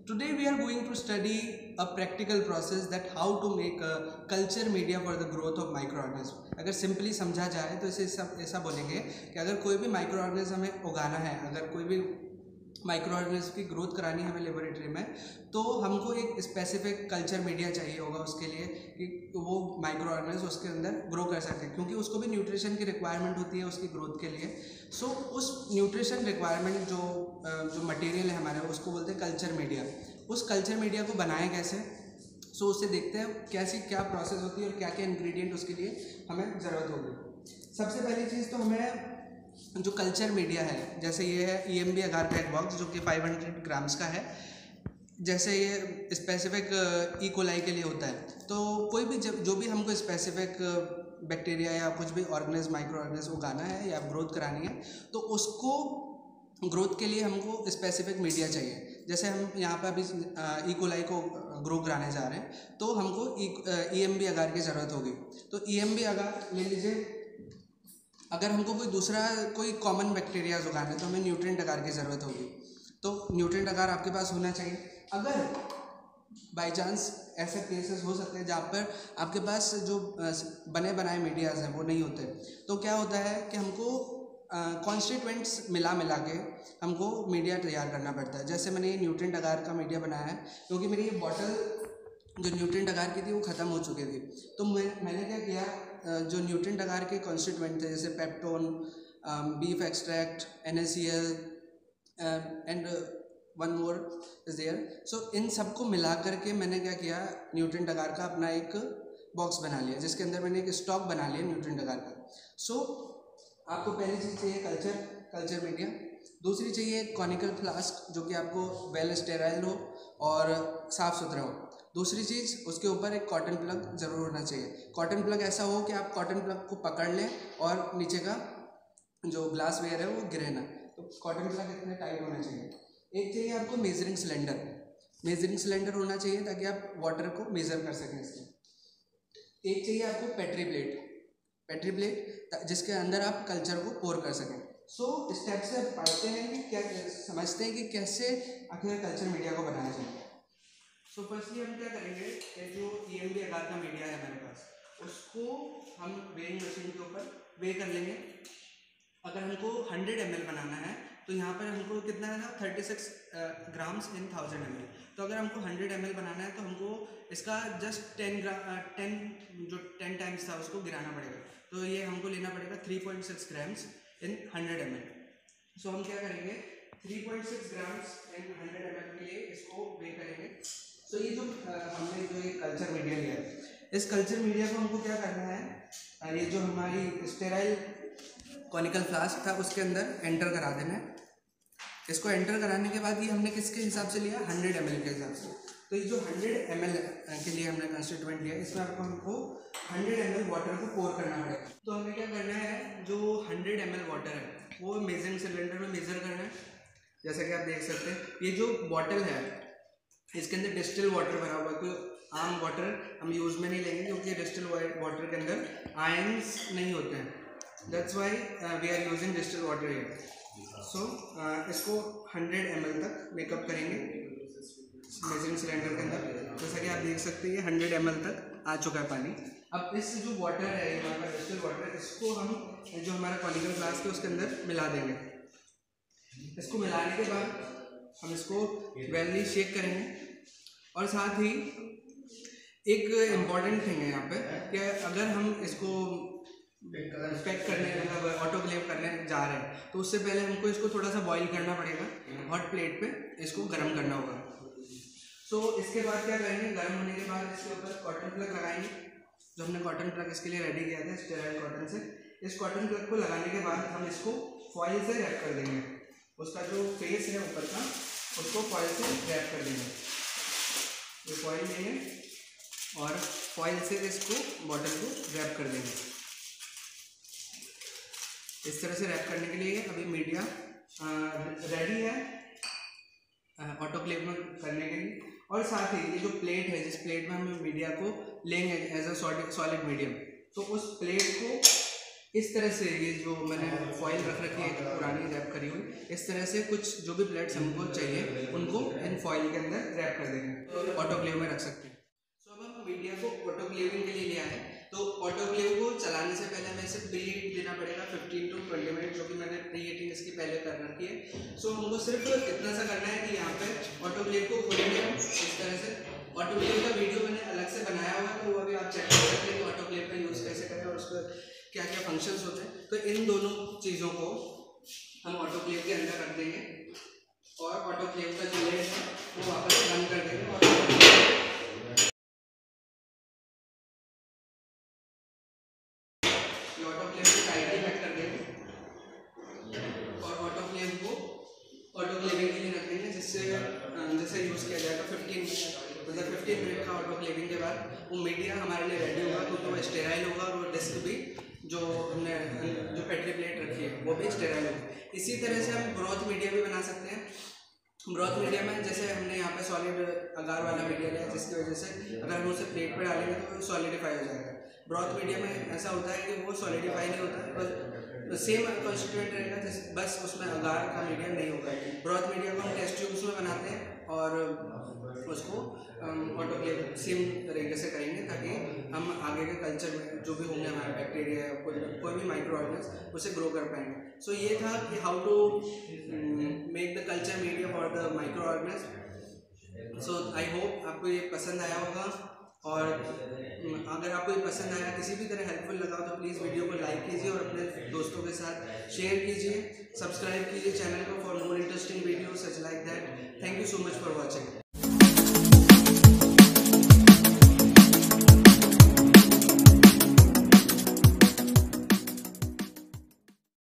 Today we are going to study a practical process that how to make a culture media for the growth of microorganism. अगर simply समझा जाए तो इसे ऐसा बोलेंगे कि अगर कोई भी माइक्रो ऑर्गेनिज्म हमें उगाना है, अगर कोई भी माइक्रो ऑर्गेनिज्म की ग्रोथ करानी है हमें लेबोरेटरी में, तो हमको एक स्पेसिफिक कल्चर मीडिया चाहिए होगा उसके लिए कि वो माइक्रो ऑर्गेनिज्म उसके अंदर ग्रो कर सके, क्योंकि उसको भी न्यूट्रिशन की रिक्वायरमेंट होती है उसकी ग्रोथ के लिए। सो उस न्यूट्रिशन रिक्वायरमेंट जो मटेरियल है हमारे, उसको बोलते हैं कल्चर मीडिया। उस कल्चर मीडिया को बनाएं कैसे, सो उससे देखते हैं क्या प्रोसेस होती है और क्या क्या इंग्रेडिएंट उसके लिए हमें ज़रूरत होगी। सबसे पहली चीज़ तो हमें जो कल्चर मीडिया है, जैसे ये है EMB अगार का एक बॉक्स जो कि 500 ग्राम्स का है। जैसे ये स्पेसिफिक ई कोलाई के लिए होता है, तो कोई भी जो भी हमको स्पेसिफिक बैक्टीरिया या कुछ भी ऑर्गेनिज्म माइक्रो ऑर्गेनिज्म उगाना है या ग्रोथ करानी है, तो उसको ग्रोथ के लिए हमको स्पेसिफिक मीडिया चाहिए। जैसे हम यहाँ पर अभी ई कोलाई को ग्रो कराने जा रहे हैं, तो हमको EMB अगार की ज़रूरत होगी। तो EMB अगार ले लीजिए। अगर हमको कोई कॉमन बैक्टीरिया उगाना है तो हमें न्यूट्रिएंट अगार की ज़रूरत होगी, तो न्यूट्रिएंट अगार आपके पास होना चाहिए। अगर बाई चांस ऐसे केसेस हो सकते हैं जहाँ पर आपके पास जो बने बनाए मीडियाज़ हैं वो नहीं होते, तो क्या होता है कि हमको कॉन्स्टिट्यूएंट्स मिला के हमको मीडिया तैयार करना पड़ता है। जैसे मैंने ये न्यूट्रिएंट अगार का मीडिया बनाया है, क्योंकि मेरी ये बॉटल जो न्यूट्रिएंट अगार की थी वो ख़त्म हो चुकी थी, तो मैंने क्या किया, जो न्यूट्रिएंट अगार के कॉन्स्टिट्यूएंट थे जैसे peptone, beef extract, NaCl and one more is there. So इन सबको मिला करके मैंने क्या किया, न्यूट्रिएंट अगार का अपना एक बॉक्स बना लिया, जिसके अंदर मैंने एक स्टॉक बना लिया न्यूट्रिएंट अगार का। सो आपको पहली चीज़ चाहिए कल्चर मीडिया। दूसरी चाहिए कॉनिकल फ्लास्क जो कि आपको वेल स्टेराइल हो और साफ़ सुथरा हो। दूसरी चीज़, उसके ऊपर एक कॉटन प्लग ज़रूर होना चाहिए। कॉटन प्लग ऐसा हो कि आप कॉटन प्लग को पकड़ लें और नीचे का जो ग्लास वेयर है वो गिरे ना, तो कॉटन प्लग इतने टाइट होना चाहिए। एक चाहिए आपको मेजरिंग सिलेंडर होना चाहिए ताकि आप वाटर को मेज़र कर सकें इसमें। एक चाहिए आपको पेट्री प्लेट जिसके अंदर आप कल्चर को पोर कर सकें। सो स्टेप से पढ़ते हैं कि क्या समझते हैं कि कैसे आखिर कल्चर मीडिया को बनाया जाए। सो फर्स्टली हम क्या करेंगे कि जो EMB अगार का मीडिया है हमारे पास, उसको हम वेइंग मशीन के ऊपर वे कर लेंगे। अगर हमको 100 ml बनाना है तो यहाँ पर हमको कितना है ना, 36 ग्राम्स इन 1000 ml। तो अगर हमको 100 ml बनाना है तो हमको इसका जस्ट 10 टाइम्स था उसको गिराना पड़ेगा, तो ये हमको लेना पड़ेगा 3.6 ग्राम्स इन 100 ml। सो हम क्या करेंगे, 3.6 ग्राम्स इन 100 ml के लिए इसको वे करेंगे। तो ये जो हमने जो एक कल्चर मीडिया लिया है, इस कल्चर मीडिया को हमको क्या करना है, ये जो हमारी स्टेराइल कॉनिकल फ्लास्क था उसके अंदर एंटर करा देना है। इसको एंटर कराने के बाद ये हमने किसके हिसाब से लिया, 100 ml के हिसाब से। तो ये जो 100 ml के लिए हमने कंस्टिट्यूएंट लिया, इसमें हमको 100 ml वाटर को पोर करना पड़ेगा। तो हमें क्या करना है, जो 100 ml वाटर है वो मेजरिंग सिलेंडर में मेज़र करना है। जैसा कि आप देख सकते हैं, ये जो बॉटल है इसके अंदर डिस्टिल वाटर भरा हुआ है। कोई आम वाटर हम यूज़ में नहीं लेंगे, क्योंकि डिस्टिल वाटर के अंदर आयंस नहीं होते हैं, that's why we are using distill water here. So इसको 100 ml तक मेकअप करेंगे मेजरिंग सिलेंडर के अंदर। जैसा कि आप देख सकते हैं ये 100 ml तक आ चुका है पानी। अब इस जो वाटर है हमारा डिस्टिल वाटर, इसको हम जो हमारा कॉनिकल फ्लास्क है उसके अंदर मिला देंगे। इसको मिलाने के बाद हम इसको वेलली शेक करेंगे। और साथ ही एक इम्पॉर्टेंट थिंग है यहाँ पे कि अगर हम इसको पैक करने मतलब ऑटोक्लेव करने जा रहे हैं तो उससे पहले हमको इसको थोड़ा सा बॉईल करना पड़ेगा, हॉट प्लेट पे इसको गर्म करना होगा। सो इसके बाद क्या करेंगे, गर्म होने के बाद इसके ऊपर कॉटन प्लग लगाएंगे। जो हमने कॉटन प्लग इसके लिए रेडी किया था स्टेराइल कॉटन से, इस कॉटन प्लग को लगाने के बाद हम इसको फॉइल से रैप कर देंगे। उसका जो फेस है ऊपर का उसको फॉइल से रैप कर देंगे। ये फॉइल लेंगे और फॉइल से इसको बॉटल को रैप कर देंगे। इस तरह से रैप करने के लिए अभी मीडिया रेडी है ऑटोक्लेव में करने के लिए। और साथ ही ये जो प्लेट है, जिस प्लेट में हम मीडिया को लेंगे एज अ सॉलिड मीडियम, तो उस प्लेट को इस तरह से ये जो मैंने फॉइल रख रखी है पुरानी रैप करी हुई, इस तरह से कुछ जो भी प्लेट्स हमको चाहिए उनको इन फॉइल के अंदर रैप कर देंगे, ऑटोक्लेव में रख सकते हैं। सो अब हम मीडिया को ऑटोक्लेविंग के लिए लिया है, तो ऑटोक्लेव को चलाने से पहले हमें इसे प्री हीट देना पड़ेगा 15 to 20 मिनट, जो कि मैंने प्री हीटिंग इसकी पहले कर रखी है। सो हमको सिर्फ इतना सा करना है कि यहाँ पे ऑटोक्लेव को खोलेंगे हम इस तरह से। ऑटोक्लेव का वीडियो मैंने अलग से बनाया हुआ है, तो वो अभी आप चेक कर सकते हैं कि ऑटोक्लेव का यूज़ कैसे करें और उसका क्या क्या फंक्शंस होते हैं। तो इन दोनों चीज़ों को हम ऑटोक्लेव के अंदर रख देंगे और ऑटोक्लेव का जो लेड है वो वापस बंद कर देंगे और ऑटोक्लेव को टाइटली कट कर देंगे और ऑटोक्लेव को ऑटोक्लेविंग के लिए रख देंगे, जिससे जैसे यूज़ किया जाएगा 15 मिनट का ऑटोक्लेविंग के बाद वो मीडिया हमारे लिए रेडी होगा, क्योंकि वो स्टेराइल होगा और वो डिस्क भी जो हमने जो पेट्री प्लेट रखी है वो भी स्टेराइल होगी। इसी तरह से हम ब्रॉथ मीडिया भी बना सकते हैं। ब्रॉथ मीडिया में जैसे हमने यहाँ पे सॉलिड अगार वाला मीडिया लिया, जिसकी वजह से अगर हम उसे प्लेट पे डालेंगे तो वो सॉलिडिफाई हो जाएगा। ब्रॉथ मीडिया में ऐसा होता है कि वो सॉलिडिफाई नहीं होता, बस सेम कॉन्स्टिट्यूएंट रहेगा, बस उसमें अगार का मीडिया नहीं होगा। ब्रॉथ मीडिया को हम टेस्ट ट्यूब्स में बनाते हैं और उसको ऑटोक्लेव सेम तरीके से करेंगे, ताकि हम आगे के कल्चर में जो भी होंगे हमारे बैक्टीरिया या कोई भी माइक्रो ऑर्गेनिज्म उसे ग्रो कर पाएंगे। सो ये था कि how to make the culture media for the microorganism. So I hope आपको ये पसंद आया होगा, और अगर आपको ये पसंद आया, किसी भी तरह हेल्पफुल लगा तो प्लीज़ वीडियो को लाइक कीजिए और अपने दोस्तों के साथ शेयर कीजिए, सब्सक्राइब कीजिए चैनल को for more interesting video such like that. Thank you so much for watching.